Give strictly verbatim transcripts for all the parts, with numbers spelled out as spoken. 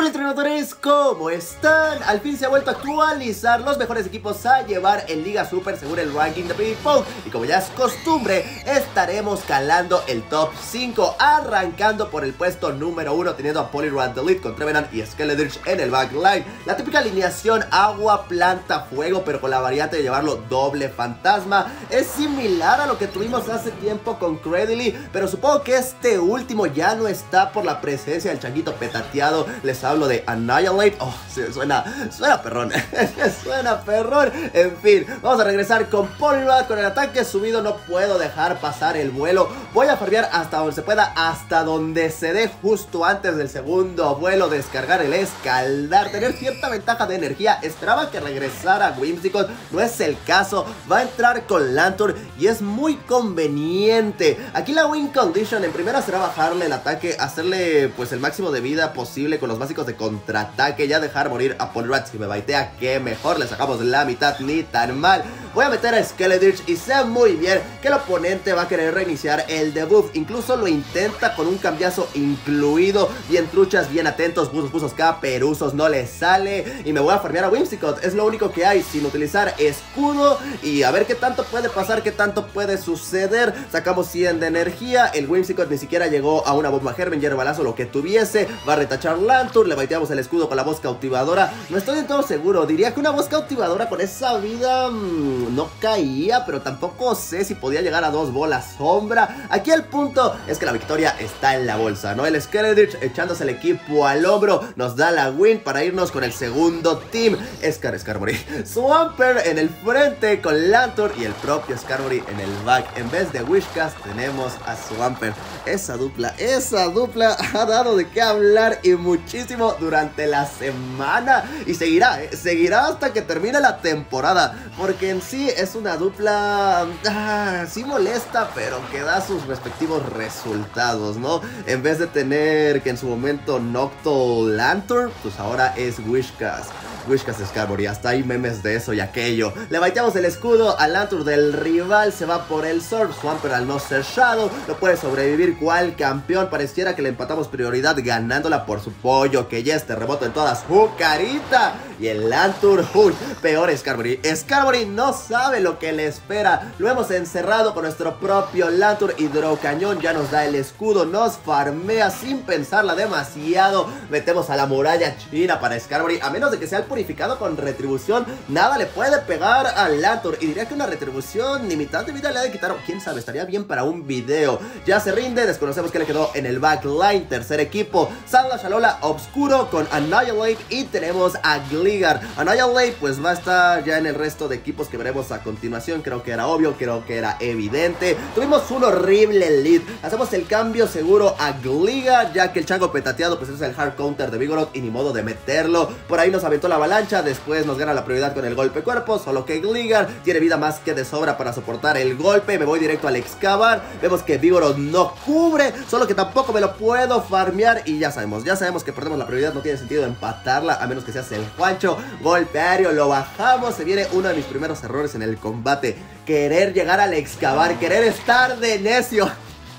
Hola entrenadores, ¿cómo están? Al fin se ha vuelto a actualizar los mejores equipos a llevar en Liga Super según el ranking de PvPoke. Y como ya es costumbre, estaremos calando el top cinco, arrancando por el puesto número uno, teniendo a Poliwrath the Lead con Trevenant y Skeledirge en el backline. La típica alineación agua, planta, fuego, pero con la variante de llevarlo doble fantasma. Es similar a lo que tuvimos hace tiempo con Credily, pero supongo que este último ya no está por la presencia del changuito petateado. Les hablo de Annihilate. Oh, sí, suena, suena perrón. Suena perrón. En fin, vamos a regresar con Poliwrath. Con el ataque subido no puedo dejar pasar el vuelo. Voy a farmear hasta donde se pueda, hasta donde se dé, justo antes del segundo vuelo. Descargar el escaldar, tener cierta ventaja de energía. Esperaba que regresara Whimsicott, no es el caso. Va a entrar con Lanturn y es muy conveniente. Aquí la win condition en primera será bajarle el ataque, hacerle pues el máximo de vida posible con los básicos de contraataque, ya dejar morir a Poliwrath. Si me baitea, que mejor, le sacamos la mitad, ni tan mal. Voy a meter a Skeledirge y sé muy bien que el oponente va a querer reiniciar el debuff. Incluso lo intenta con un cambiazo incluido. Bien truchas, bien atentos, buzos, buzos, caperuzos, no le sale. Y me voy a farmear a Whimsicott, es lo único que hay, sin utilizar escudo. Y a ver qué tanto puede pasar, qué tanto puede suceder. Sacamos cien de energía, el Whimsicott ni siquiera llegó a una bomba Germen, hierbalazo, lo que tuviese. Va a retachar Lanturn, le baiteamos el escudo con la voz cautivadora. No estoy del todo seguro, diría que una voz cautivadora con esa vida mmm, no caía, pero tampoco sé si podía llegar a dos bolas sombra. Aquí el punto es que la victoria está en la bolsa, ¿no? El Skeledirge echándose el equipo al hombro nos da la win para irnos con el segundo team. Scar, Skarmory, Swampert en el frente con Lanturn y el propio Skarmory en el back. En vez de Whiscash tenemos a Swampert. Esa dupla, esa dupla ha dado de qué hablar y muchísimo durante la semana. Y seguirá, ¿eh? Seguirá hasta que termine la temporada, porque en sí es una dupla ah, sí molesta, pero que da sus respectivos resultados, ¿no? En vez de tener que en su momento Nocto Lanturn, pues ahora es Whiscash. Whiscash Skarmory, hasta hay memes de eso y aquello. Le baiteamos el escudo al Lanturn del rival, se va por el Sword. Swampert, al no ser Shadow, no puede sobrevivir cual campeón. Pareciera que le empatamos prioridad ganándola por su pollo, que ya es terremoto en toda su carita. Y el Lanturn, uy, peor Skarmory. Skarmory no sabe lo que le espera. Lo hemos encerrado con nuestro propio Lanturn. Hidrocañón ya nos da el escudo, nos farmea sin pensarla demasiado. Metemos a la muralla china para Skarmory, a menos de que sea el purificado con retribución, nada le puede pegar al Lanturn. Y diría que una retribución ni mitad de vida le ha de quitar, o quién sabe, estaría bien para un video. Ya se rinde, desconocemos que le quedó en el backline. Tercer equipo, Salazar Alola Obscuro con Annihilate y tenemos a Gligar. Annihilate pues va a estar ya en el resto de equipos que veremos a continuación. Creo que era obvio, creo que era evidente. Tuvimos un horrible lead, hacemos el cambio seguro a Gligar, ya que el chango petateado pues es el hard counter de Vigoroth y ni modo de meterlo. Por ahí nos aventó la avalancha, después nos gana la prioridad con el golpe cuerpo, solo que Gligar tiene vida más que de sobra para soportar el golpe. Me voy directo al excavar, vemos que Vigoroth no cubre, solo que tampoco me lo puedo farmear y ya sabemos, ya sabemos que perdemos la prioridad, no tiene sentido empatarla a menos que seas el Juancho. Golpe aéreo, lo bajamos, se viene uno de mis primeros errores en el combate, querer llegar al excavar, querer estar de necio.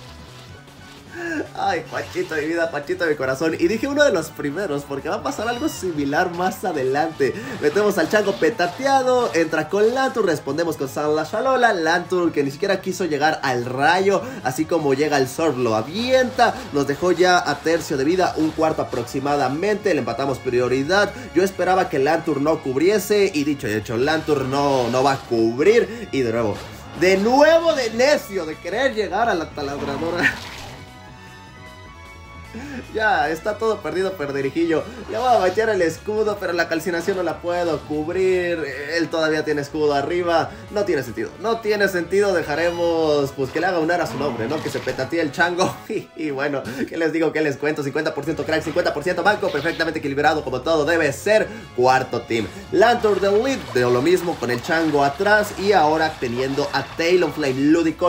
Ay, Juanchito de mi vida, Juanchito de mi corazón. Y dije uno de los primeros porque va a pasar algo similar más adelante. Metemos al chango petateado, entra con Lanturn, respondemos con Salazar Alola. Lanturn que ni siquiera quiso llegar al rayo, así como llega el Sword lo avienta. Nos dejó ya a tercio de vida, un cuarto aproximadamente. Le empatamos prioridad. Yo esperaba que Lanturn no cubriese y dicho y hecho, Lanturn no, no va a cubrir. Y de nuevo, de nuevo de necio, de querer llegar a la taladradora. Ya, está todo perdido, perderijillo. Le voy a batear el escudo, pero la calcinación no la puedo cubrir. Él todavía tiene escudo arriba. No tiene sentido, no tiene sentido. Dejaremos, pues, que le haga honor a su nombre, ¿no? Que se petatee el chango. Y, y bueno, ¿qué les digo? ¿Qué les cuento? cincuenta por ciento crack, cincuenta por ciento banco. Perfectamente equilibrado como todo debe ser. Cuarto team, Lanturn the Lead, de lo mismo con el chango atrás. Y ahora teniendo a Talonflame Ludicolo.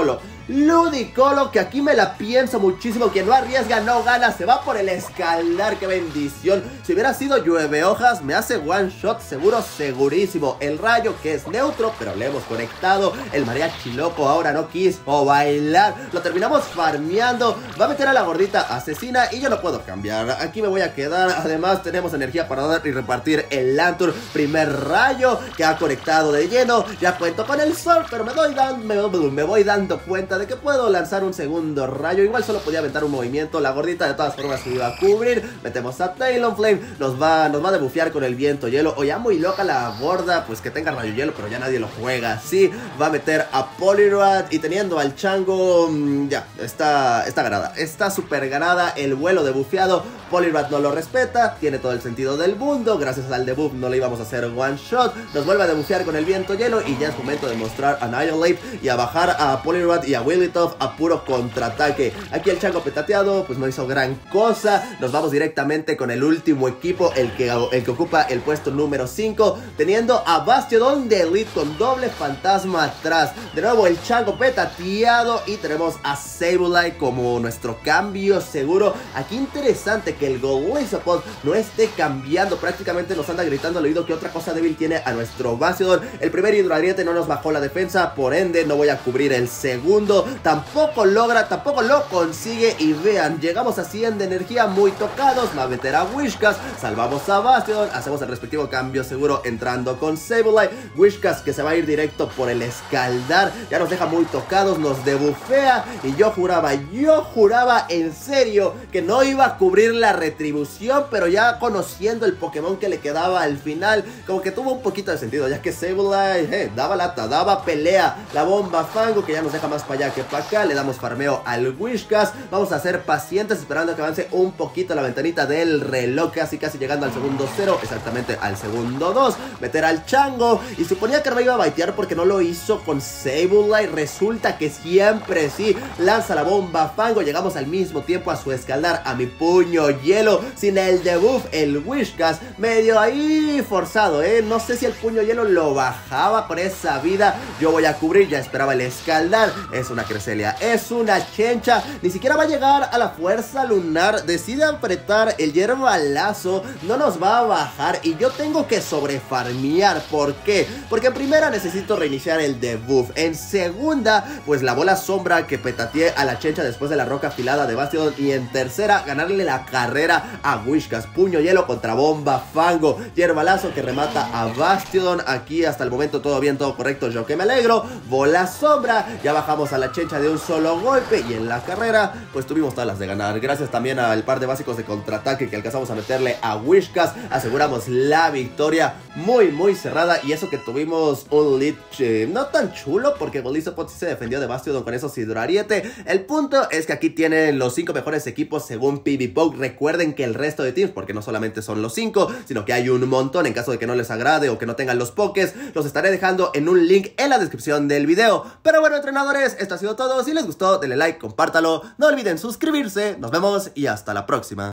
Ludicolo, que aquí me la pienso muchísimo. Quien no arriesga no gana, se va por el escaldar, qué bendición. Si hubiera sido llueve hojas, me hace one shot seguro, segurísimo. El rayo, que es neutro, pero le hemos conectado. El mariachi loco ahora no quiso bailar. Lo terminamos farmeando. Va a meter a la gordita asesina y yo no puedo cambiar. Aquí me voy a quedar. Además tenemos energía para dar y repartir el Lanturn. Primer rayo que ha conectado de lleno. Ya cuento con el sol, pero me doy dan, me, me voy dando cuenta de que puedo lanzar un segundo rayo. Igual solo podía aventar un movimiento. La gordita de todas formas se iba a cubrir. Metemos a Talonflame. Nos va, nos va a debufear con el viento hielo. O ya muy loca la gorda, pues que tenga rayo hielo, pero ya nadie lo juega. Sí, va a meter a Poliwrath. Y teniendo al chango, mmm, ya, está, está ganada. Está súper ganada. El vuelo debufeado. Poliwrath no lo respeta. Tiene todo el sentido del mundo. Gracias al debuff no le íbamos a hacer one shot. Nos vuelve a debufear con el viento hielo. Y ya es momento de mostrar Annihilate y a bajar a Poliwrath y a Wigglytuff a puro contraataque. Aquí el chango petateado pues no hizo gran cosa. Nos vamos directamente con el último equipo, el que, el que ocupa el puesto número cinco, teniendo a Bastiodon de Elite con doble fantasma atrás. De nuevo el chango petateado y tenemos a Sableye como nuestro cambio seguro. Aquí interesante que el Golisopod no esté cambiando. Prácticamente nos anda gritando al oído que otra cosa débil tiene a nuestro Bastiodon. El primer hidroariete no nos bajó la defensa, por ende no voy a cubrir el segundo. Tampoco logra, tampoco lo consigue. Y vean, llegamos a cien de energía, muy tocados. Va a meter a Whiscash, salvamos a Bastiodon, hacemos el respectivo cambio seguro entrando con Sableye. Whiscash que se va a ir directo por el escaldar, ya nos deja muy tocados, nos debufea. Y yo juraba, yo juraba en serio que no iba a cubrir la retribución, pero ya conociendo el Pokémon que le quedaba al final, como que tuvo un poquito de sentido, ya que Sableye eh, daba lata, daba pelea. La bomba fango que ya nos deja más para allá que para acá. Le damos farmeo al Whiscash. Vamos a ser pacientes esperando que avance un poquito la ventanita del reloj, casi casi llegando al segundo cero, exactamente al segundo dos. Meter al chango, y suponía que no me iba a baitear porque no lo hizo con Sableye. Resulta que siempre sí, lanza la bomba fango. Llegamos al mismo tiempo a su escaldar, a mi puño hielo, sin el debuff. El Whiscash medio ahí forzado, eh, no sé si el puño hielo lo bajaba por esa vida. Yo voy a cubrir, ya esperaba el escaldar. Es una Cresselia, es una Chencha, ni siquiera va a llegar a la fuerza lunar. Decide apretar el hierbalazo, no nos va a bajar y yo tengo que sobrefarmear. ¿Por qué? Porque en primera necesito reiniciar el debuff. En segunda, pues la bola sombra que petateé a la Chencha después de la roca afilada de Bastiodon. Y en tercera, ganarle la carrera a Whiscash. Puño hielo contra bomba fango, hierbalazo que remata a Bastiodon. Aquí hasta el momento todo bien, todo correcto, yo que me alegro. Bola sombra, ya bajamos a la Chencha de un solo golpe. Y en la carrera pues tuvimos todas las de ganar. Gracias también al par de básicos de contraataque que alcanzamos a meterle a Whiscash. Aseguramos la victoria muy muy cerrada. Y eso que tuvimos un lead eh, no tan chulo, porque Golisopod sí se defendió de Bastiodon con esos hidroariete. El punto es que aquí tienen los cinco mejores equipos según PvPoke. Recuerden que el resto de teams, porque no solamente son los cinco, sino que hay un montón, en caso de que no les agrade o que no tengan los pokés, los estaré dejando en un link en la descripción del video. Pero bueno, entrenadores, esto ha sido todo. Si les gustó, denle like, compártalo, no olviden suscribirse. Nos vemos y hasta la próxima.